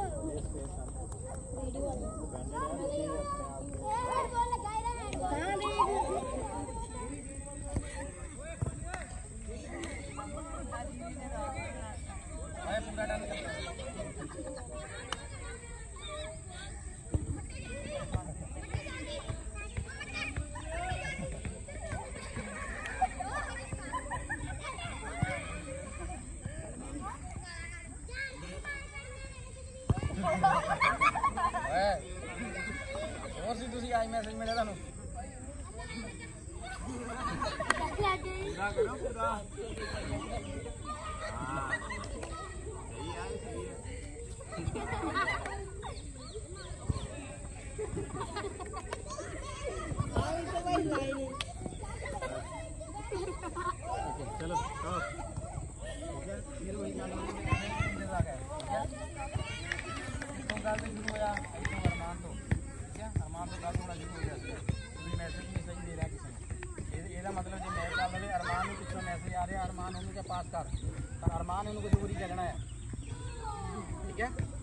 और सी तुसी आज मैसेज मिला थानू पूरा करो पूरा। हां सही है सही है। आई तो भाई लाइन चलो आओ ठीक है फिर वही गाना इंतजार है तो गाल से शुरू हो जा तो अरमान तो ठीक है अरमान तो गाल थोड़ा शुरू हो गया तो मैसेज नहीं सही दे रहा किसी ने ਇਹਦਾ मतलब ਜੇ ਮੈਚ ਚੱਲ ਰਹੇ ਅਰਮਾਨ ਨੂੰ ਪਿੱਛੋਂ ਮੈਸੇਜ ਆ ਰਿਹਾ ਅਰਮਾਨ ਉਹਨੂੰ ਕਿ ਪਾਸ ਕਰ ਪਰ ਅਰਮਾਨ ਉਹਨੂੰ ਕੁਝ ਹੋਰ ਹੀ ਕਹਿਣਾ ਹੈ ਠੀਕ ਹੈ।